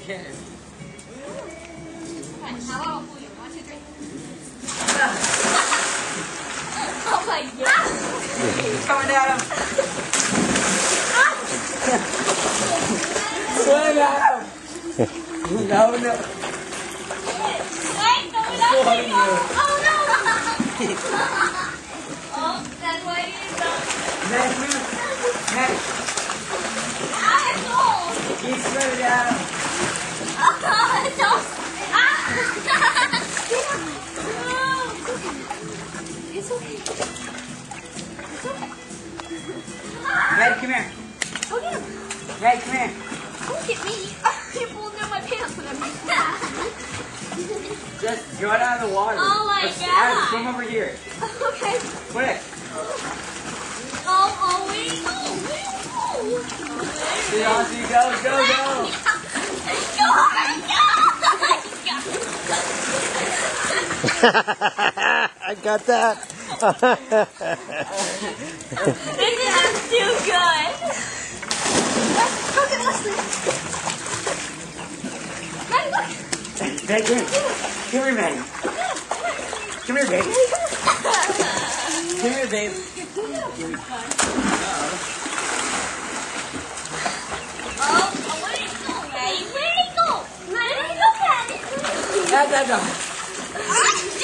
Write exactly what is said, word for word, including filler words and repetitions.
again. How about for you? One, two, three. Oh my god. He's coming at him. Swim at him. No, no. Wait, no, no, no. Oh no. Oh, that's why it is. Next, next. Ah, it's cold. He's swimming at him. Oh, no. Ah. It's okay. It's okay. Red, come here. Go get him. Red, come here. Don't get me. You're pulling down my pants when I'm like Just draw it out of the water. Oh my Let's, god. Adam, swim over here. Okay. Quick. Oh, oh, wait. Oh, wait. See how you go, go, go. Go, go. I got that. This is too good. Look at Leslie. Maddie, look. Hey, come here. Come here, Maddie. Come here, baby. Come here, babe. Oh, oh, where did it go, Maddie? Where did it go? Maddie, where did it go, Maddie? That's that dog. Ah!